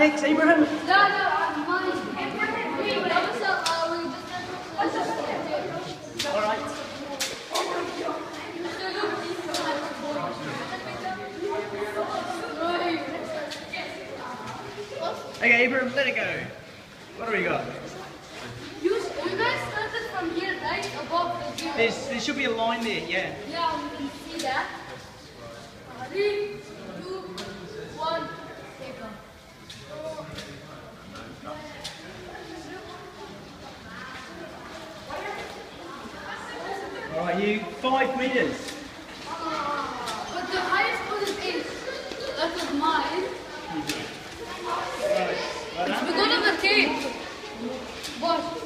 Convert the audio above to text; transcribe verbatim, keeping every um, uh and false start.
Alex, Abraham. No, no, uh, mine. That was, uh, we just All right. Okay, Abraham, let it go. What do we got? You, you guys started from here, right? Above the zero. There's, there should be a line there, yeah. Yeah, we can see that. Three, two, one, take off. All right, you five meters. But the highest one is eight. That was mine. Right, well It's done. because of the tape. What?